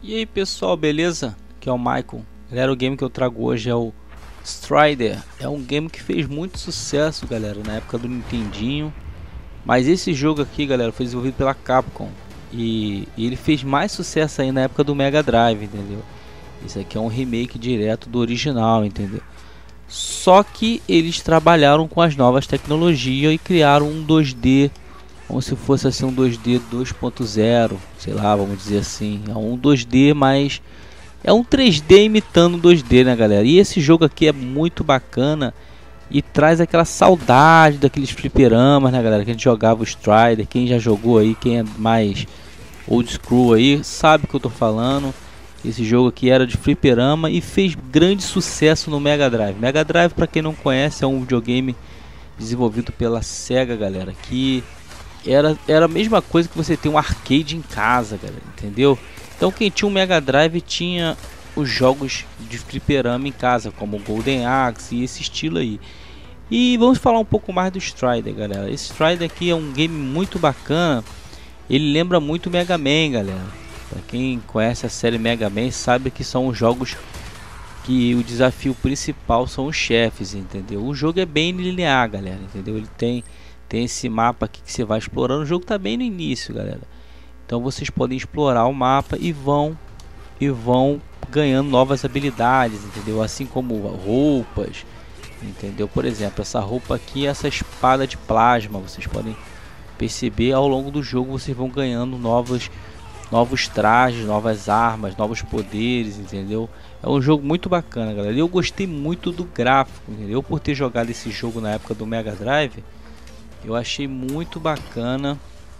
E aí pessoal, beleza? Aqui é o Michael. Galera, o game que eu trago hoje é o Strider. É um game que fez muito sucesso, galera, na época do Nintendinho. Mas esse jogo aqui, galera, foi desenvolvido pela Capcom. E ele fez mais sucesso aí na época do Mega Drive, entendeu? Isso aqui é um remake direto do original, entendeu? Só que eles trabalharam com as novas tecnologias e criaram um 2D, como se fosse assim um 2D 2.0, sei lá, vamos dizer assim. É um 2D, mas é um 3D imitando 2D, né, galera? E esse jogo aqui é muito bacana e traz aquela saudade daqueles fliperamas, né, galera? Que a gente jogava o Strider. Quem já jogou aí, quem é mais old school aí, sabe o que eu tô falando. Esse jogo aqui era de fliperama e fez grande sucesso no Mega Drive. Mega Drive, para quem não conhece, é um videogame desenvolvido pela Sega, galera, que era a mesma coisa que você ter um arcade em casa, galera, entendeu? Então quem tinha um Mega Drive tinha os jogos de fliperama em casa, como o Golden Axe e esse estilo aí. E vamos falar um pouco mais do Strider, galera. Esse Strider aqui é um game muito bacana. Ele lembra muito Mega Man, galera. Para quem conhece a série Mega Man sabe que são os jogos que o desafio principal são os chefes, entendeu? O jogo é bem linear, galera, entendeu? Ele tem esse mapa aqui que você vai explorando. O jogo tá bem no início, galera. Então vocês podem explorar o mapa e vão ganhando novas habilidades, entendeu? Assim como roupas, entendeu? Por exemplo, essa roupa aqui, essa espada de plasma, vocês podem perceber ao longo do jogo, vocês vão ganhando novos trajes, novas armas, novos poderes, entendeu? É um jogo muito bacana, galera. Eu gostei muito do gráfico, entendeu? Por ter jogado esse jogo na época do Mega Drive, eu achei muito bacana.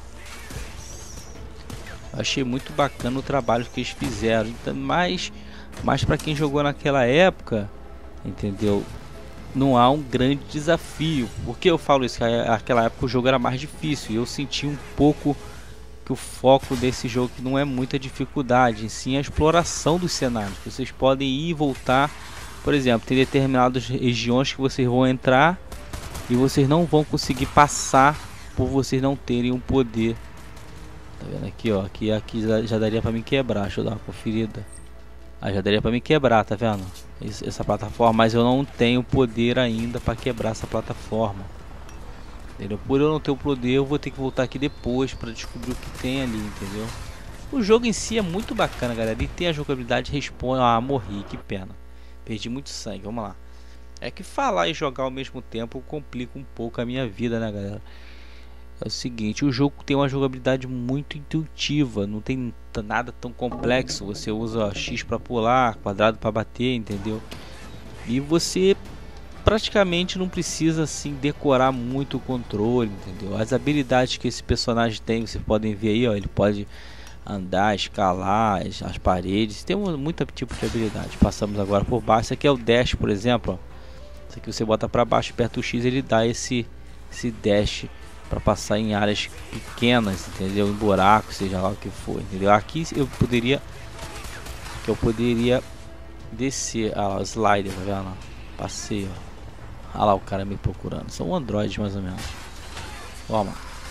Achei muito bacana o trabalho que eles fizeram. Então, mas para quem jogou naquela época, entendeu? Não há um grande desafio. Por que eu falo isso? Naquela época o jogo era mais difícil e eu senti um pouco que o foco desse jogo não é muita dificuldade, sim a exploração dos cenários. Vocês podem ir e voltar. Por exemplo, tem determinadas regiões que vocês vão entrar e vocês não vão conseguir passar por vocês não terem um poder. Tá vendo aqui, ó? Aqui já daria para me quebrar. Deixa eu dar uma conferida. Já daria para me quebrar, tá vendo? Essa plataforma, mas eu não tenho poder ainda para quebrar essa plataforma. Entendeu? Por eu não ter o poder, eu vou ter que voltar aqui depois para descobrir o que tem ali, entendeu? O jogo em si é muito bacana, galera. E tem a jogabilidade responde. Morri, que pena. Perdi muito sangue, vamos lá. É que falar e jogar ao mesmo tempo complica um pouco a minha vida, né, galera? É o seguinte, o jogo tem uma jogabilidade muito intuitiva, não tem nada tão complexo. Você usa X para pular, quadrado para bater, entendeu? E você praticamente não precisa assim decorar muito o controle, entendeu? As habilidades que esse personagem tem, vocês podem ver aí, ó, ele pode andar, escalar as paredes, tem muito tipo de habilidade. Passamos agora por baixo. Esse aqui é o dash, por exemplo, ó. Isso aqui você bota para baixo, aperta o X, ele dá esse dash para passar em áreas pequenas, entendeu? Em buracos, seja lá o que for, entendeu? Aqui eu poderia descer, lá, o slider, tá vendo? Passei, ó. Olha lá o cara me procurando. São androides mais ou menos. Toma.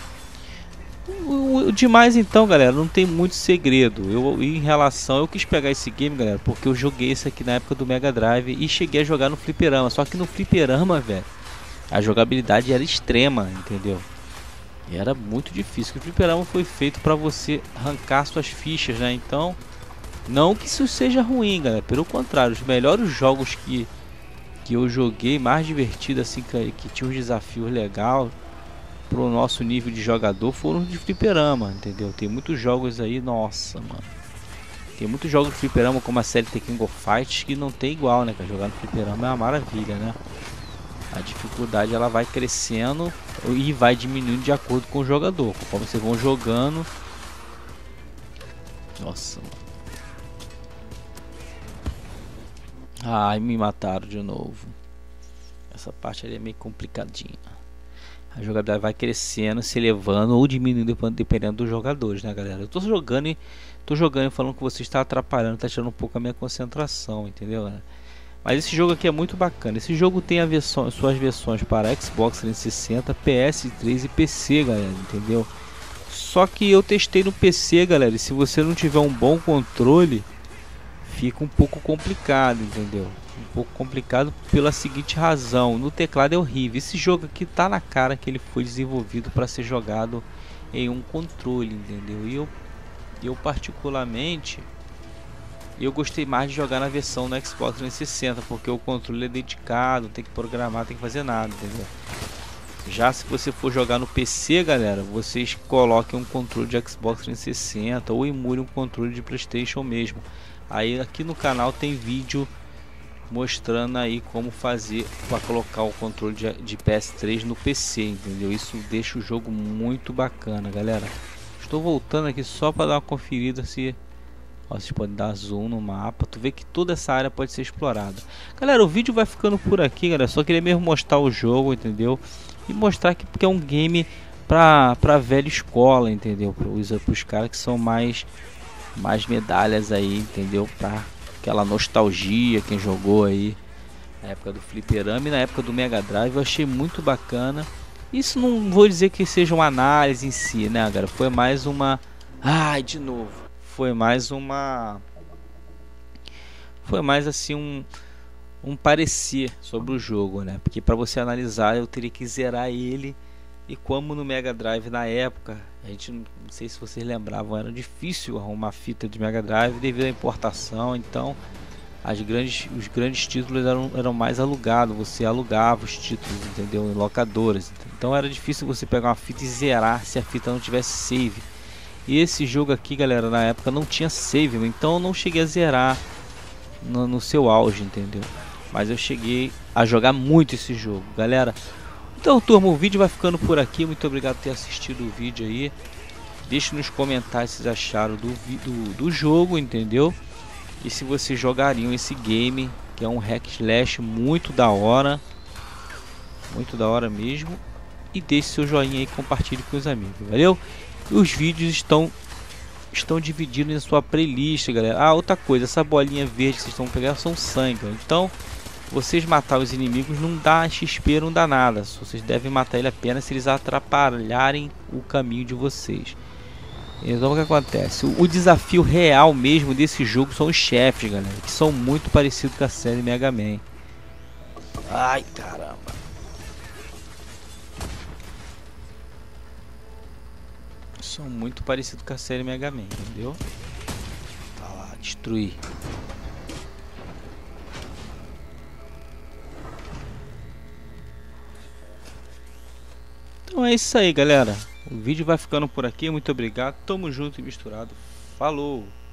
O demais então, galera, não tem muito segredo. Eu quis pegar esse game, galera, porque eu joguei esse aqui na época do Mega Drive e cheguei a jogar no fliperama. Só que no fliperama, velho, a jogabilidade era extrema, entendeu? E era muito difícil. O fliperama foi feito para você arrancar suas fichas, né? Então, não que isso seja ruim, galera. Pelo contrário, os melhores jogos que eu joguei, mais divertido assim, que tinha um desafio legal pro nosso nível de jogador, foram de fliperama, entendeu? Tem muitos jogos aí, nossa, mano. Tem muitos jogos de fliperama como a série The King of Fighters que não tem igual, né? Que jogar no fliperama é uma maravilha, né? A dificuldade ela vai crescendo e vai diminuindo de acordo com o jogador. Conforme vocês vão jogando. Nossa, mano. Ai, me mataram de novo. Essa parte ali é meio complicadinha. A jogabilidade vai crescendo, se elevando ou diminuindo dependendo dos jogadores, né, galera? Eu tô jogando e falando que você está atrapalhando, tá tirando um pouco a minha concentração, entendeu, galera? Mas esse jogo aqui é muito bacana. Esse jogo tem suas versões para Xbox 360, PS3 e PC, galera, entendeu? Só que eu testei no PC, galera, e se você não tiver um bom controle, fica um pouco complicado, entendeu? Um pouco complicado pela seguinte razão: no teclado é horrível. Esse jogo aqui tá na cara que ele foi desenvolvido para ser jogado em um controle, entendeu? E eu particularmente, eu gostei mais de jogar na versão no Xbox 360, porque o controle é dedicado, tem que programar, tem que fazer nada, entendeu? Já se você for jogar no PC, galera, vocês coloquem um controle de Xbox 360 ou emule um controle de PlayStation mesmo. Aí aqui no canal tem vídeo mostrando aí como fazer para colocar o controle de PS3 no PC, entendeu? Isso deixa o jogo muito bacana, galera. Estou voltando aqui só para dar uma conferida se... Ó, vocês podem dar zoom no mapa, tu vê que toda essa área pode ser explorada. Galera, o vídeo vai ficando por aqui, galera. Só queria mesmo mostrar o jogo, entendeu? E mostrar que porque é um game pra velha escola, entendeu? Para os caras que são mais medalhas aí, entendeu? Pra aquela nostalgia, quem jogou aí na época do fliperama e na época do Mega Drive, eu achei muito bacana. Isso não vou dizer que seja uma análise em si, né, galera? Foi mais uma... Ai, de novo. Foi mais assim um parecer sobre o jogo, né? Porque para você analisar eu teria que zerar ele, e como no Mega Drive na época, a gente não sei se vocês lembravam, era difícil arrumar fita de Mega Drive devido à importação, então os grandes títulos eram mais alugados, você alugava os títulos, entendeu? Em locadoras, então era difícil você pegar uma fita e zerar se a fita não tivesse save. E esse jogo aqui, galera, na época não tinha save, então eu não cheguei a zerar no seu auge, entendeu? Mas eu cheguei a jogar muito esse jogo, galera. Então, turma, o vídeo vai ficando por aqui. Muito obrigado por ter assistido o vídeo aí. Deixe nos comentários se vocês acharam do jogo, entendeu? E se vocês jogariam esse game, que é um hack slash muito da hora mesmo. E deixe seu joinha aí e compartilhe com os amigos, valeu? Os vídeos estão divididos na sua playlist, galera. Ah, outra coisa, essa bolinha verde que vocês estão pegando são sangue, então vocês matar os inimigos não dá XP, não dá nada. Vocês devem matar ele apenas se eles atrapalharem o caminho de vocês. Então o que acontece? O desafio real mesmo desse jogo são os chefes, galera, que são muito parecidos com a série Mega Man. Ai, caramba. São muito parecidos com a série Mega Man, entendeu? Tá lá, destruir. Então é isso aí, galera. O vídeo vai ficando por aqui. Muito obrigado. Tamo junto e misturado. Falou!